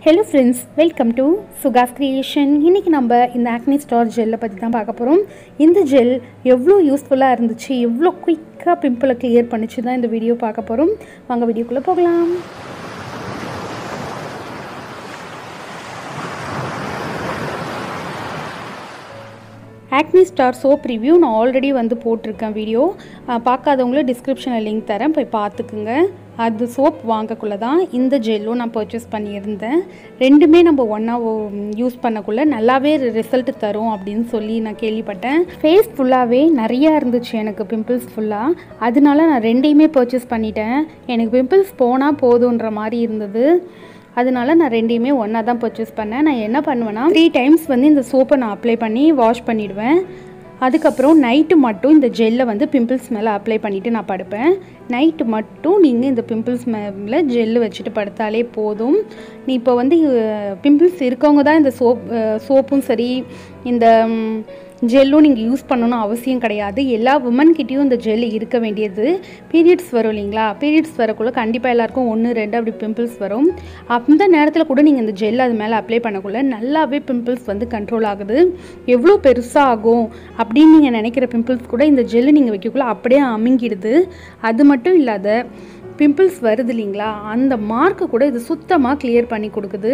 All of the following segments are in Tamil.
Hello friends, welcome to SUGA'S creation. இன்னைக்கு நம்ம இந்த Acne Star Gel பத்தி தான் பார்க்க போறோம். இந்த ஜெல் எவ்வளவு யூஸ்ஃபுல்லா இருந்துச்சு, எவ்வளவு குயிக்கா பிம்பிளை கிளியர் பண்ணிச்சு தான் இந்த வீடியோ பார்க்க போறோம். வாங்க வீடியோக்குள்ள போகலாம். Acne Star soap review நான் ஆல்ரெடி வந்து போட்டிருக்கேன் வீடியோ. பார்க்காதவங்கள டிஸ்கிரிப்ஷனில் லிங்க் தரேன், போய் பார்த்துக்குங்க. அது சோப் வாங்கக்குள்ள தான் இந்த ஜெல்லும் நான் பர்ச்சேஸ் பண்ணியிருந்தேன். ரெண்டுமே நம்ம ஒன்றா யூஸ் பண்ணக்குள்ள நல்லாவே ரிசல்ட் தரும் அப்படின்னு சொல்லி நான் கேள்விப்பட்டேன். ஃபேஸ் ஃபுல்லாகவே நிறையா இருந்துச்சு எனக்கு பிம்பிள்ஸ் ஃபுல்லாக, அதனால நான் ரெண்டையுமே பர்ச்சேஸ் பண்ணிட்டேன். எனக்கு பிம்பிள்ஸ் போனால் போதுன்ற மாதிரி இருந்தது, அதனால நான் ரெண்டையுமே ஒன்றா தான் பர்ச்சேஸ் பண்ணேன். நான் என்ன பண்ணுவேன்னா 3 டைம்ஸ் வந்து இந்த சோப்பை நான் அப்ளை பண்ணி வாஷ் பண்ணிவிடுவேன். அதுக்கப்புறம் நைட்டு மட்டும் இந்த ஜெல்லை வந்து பிம்பிள்ஸ் மேலே அப்ளை பண்ணிவிட்டு நான் படுப்பேன். நைட்டு மட்டும் நீங்கள் இந்த பிம்பிள்ஸ் மேலே ஜெல்லு வச்சுட்டு படுத்தாலே போதும். நீ இப்போ வந்து பிம்பிள்ஸ் இருக்கவங்க தான் இந்த சோப்பும் சரி இந்த ஜெல்லும் நீங்கள் யூஸ் பண்ணணும் அவசியம் கிடையாது. எல்லா உமன்கிட்டையும் இந்த ஜெல் இருக்க வேண்டியது. பீரியட்ஸ் வரும் இல்லைங்களா, பீரியட்ஸ் வரக்குள்ள கண்டிப்பாக எல்லாருக்கும் 1-2 அப்படி பிம்பிள்ஸ் வரும். அந்த நேரத்தில் கூட நீங்கள் இந்த ஜெல் அது மேலே அப்ளை பண்ணக்குள்ள நல்லாவே பிம்பிள்ஸ் வந்து கண்ட்ரோல் ஆகுது. எவ்வளோ பெருசாக ஆகும் அப்படின்னு நீங்கள் நினைக்கிற பிம்பிள்ஸ் கூட இந்த ஜெல்லு நீங்கள் வைக்கக்குள்ள அப்படியே அமுங்கிடுது. அது மட்டும் இல்லாத பிம்பிள்ஸ் வருது இல்லைங்களா, அந்த மார்க்கு கூட இது சுத்தமாக கிளியர் பண்ணி கொடுக்குது.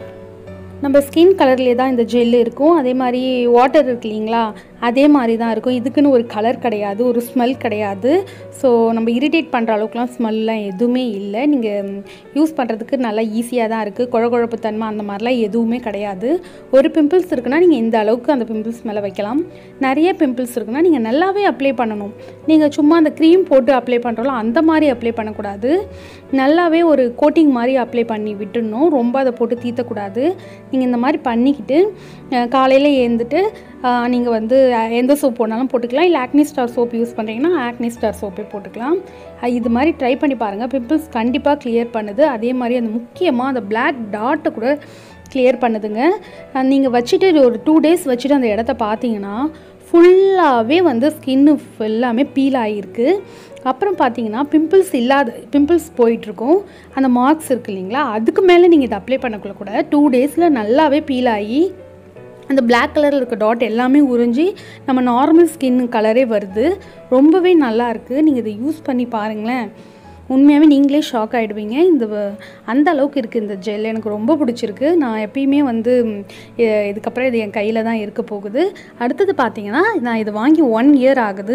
நம்ம ஸ்கின் கலர்லேயே தான் இந்த ஜெல் இருக்கும். அதே மாதிரி வாட்டர் இருக்கு இல்லைங்களா, அதே மாதிரி தான் இருக்கும். இதுக்குன்னு ஒரு கலர் கிடையாது, ஒரு ஸ்மெல் கிடையாது. ஸோ நம்ம இரிட்டேட் பண்ணுற அளவுக்குலாம் ஸ்மெல்லாம் எதுவுமே இல்லை. நீங்கள் யூஸ் பண்ணுறதுக்கு நல்லா ஈஸியாக தான் இருக்குது. குழகுழப்பு தன்மை அந்த மாதிரிலாம் எதுவுமே கிடையாது. ஒரு பிம்பிள்ஸ் இருக்குன்னா நீங்கள் இந்த அளவுக்கு அந்த பிம்பிள்ஸ் மேலே வைக்கலாம். நிறைய பிம்பிள்ஸ் இருக்குன்னா நீங்கள் நல்லாவே அப்ளை பண்ணணும். நீங்கள் சும்மா அந்த க்ரீம் போட்டு அப்ளை பண்ணுறோம் அந்த மாதிரி அப்ளை பண்ணக்கூடாது. நல்லாவே ஒரு கோட்டிங் மாதிரி அப்ளை பண்ணி விட்டுடணும். ரொம்ப அதை போட்டு தீத்தக்கூடாது. நீங்கள் இந்த மாதிரி பண்ணிக்கிட்டு காலையில் எழுந்துட்டு நீங்கள் வந்து எந்த சோப் போனாலும் போட்டுக்கலாம். இல்லை ஆக்னி ஸ்டார் சோப் யூஸ் பண்ணுறீங்கன்னா ஆக்னி ஸ்டார் சோப்பே போட்டுக்கலாம். இது மாதிரி ட்ரை பண்ணி பாருங்கள். பிம்பிள்ஸ் கண்டிப்பாக கிளியர் பண்ணுது. அதே மாதிரி அந்த முக்கியமாக அந்த பிளாக் டாட்டை கூட கிளியர் பண்ணுதுங்க. நீங்கள் வச்சுட்டு ஒரு 2 டேஸ் வச்சுட்டு அந்த இடத்த பார்த்தீங்கன்னா ஃபுல்லாகவே வந்து ஸ்கின்னு எல்லாமே பீல் ஆகிருக்கு. அப்புறம் பார்த்தீங்கன்னா பிம்பிள்ஸ் போயிட்டுருக்கும். அந்த மார்க்ஸ் இருக்குது இல்லைங்களா, அதுக்கு மேலே நீங்கள் இதை அப்ளை பண்ணக்குள்ள கூட 2 டேஸில் நல்லாவே பீல் ஆகி அந்த பிளாக் கலரில் இருக்க டாட் எல்லாமே உறிஞ்சி நம்ம நார்மல் ஸ்கின் கலரே வருது. ரொம்பவே நல்லா இருக்குது. நீங்கள் இதை யூஸ் பண்ணி பாருங்களேன், உண்மையாகவே நீங்களே ஷாக் ஆகிடுவீங்க. அந்த அளவுக்கு இருக்குது இந்த ஜெல். எனக்கு ரொம்ப பிடிச்சிருக்கு. நான் எப்பயுமே வந்து இதுக்கப்புறம் இது என் கையில் தான் இருக்க போகுது. அடுத்தது பார்த்தீங்கன்னா நான் இது வாங்கி 1 இயர் ஆகுது.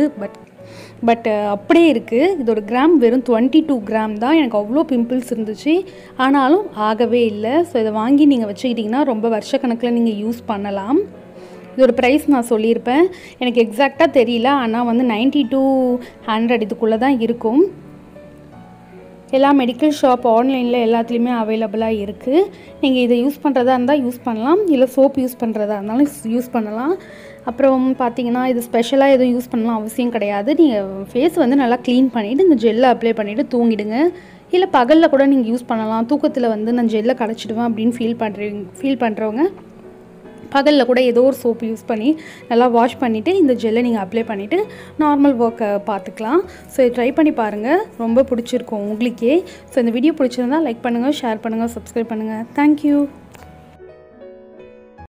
பட் அப்படியே இருக்குது. இதோட கிராம் வெறும் 22 கிராம் தான். எனக்கு அவ்வளோ பிம்பிள்ஸ் இருந்துச்சு, ஆனாலும் ஆகவே இல்லை. ஸோ இதை வாங்கி நீங்கள் வச்சுக்கிட்டிங்கன்னா ரொம்ப வருஷக்கணக்கில் நீங்கள் யூஸ் பண்ணலாம். இதோட ப்ரைஸ் நான் சொல்லியிருப்பேன், எனக்கு எக்ஸாக்டாக தெரியல, ஆனால் வந்து 90 to 100 இதுக்குள்ளே தான் இருக்கும். எல்லா மெடிக்கல் ஷாப் ஆன்லைனில் எல்லாத்துலேயுமே அவைலபிளாக இருக்குது. நீங்கள் இதை யூஸ் பண்ணுறதா இருந்தால் யூஸ் பண்ணலாம், இல்லை சோப் யூஸ் பண்ணுறதா இருந்தாலும் யூஸ் பண்ணலாம். அப்புறம் பார்த்தீங்கன்னா இது ஸ்பெஷலாக எதுவும் யூஸ் பண்ணலாம் அவசியம் கிடையாது. நீங்கள் ஃபேஸ் வந்து நல்லா க்ளீன் பண்ணிவிட்டு இந்த ஜெல்லை அப்ளை பண்ணிவிட்டு தூங்கிடுங்க. இல்லை பகலில் கூட நீங்கள் யூஸ் பண்ணலாம். தூக்கத்தில் வந்து நான் ஜெல்லை கடைச்சிடுவேன் அப்படின்னு ஃபீல் பண்ணுறவங்க பகலில் கூட ஏதோ ஒரு சோப்பு யூஸ் பண்ணி நல்லா வாஷ் பண்ணிவிட்டு இந்த ஜெல்லை நீங்கள் அப்ளை பண்ணிவிட்டு நார்மல் ஒர்க்கை பார்த்துக்கலாம். ஸோ ட்ரை பண்ணி பாருங்கள், ரொம்ப பிடிச்சிருக்கும் உங்களுக்கே. ஸோ இந்த வீடியோ பிடிச்சிருந்தால் லைக் பண்ணுங்கள், ஷேர் பண்ணுங்கள், சப்ஸ்கிரைப் பண்ணுங்கள். தேங்க்யூ.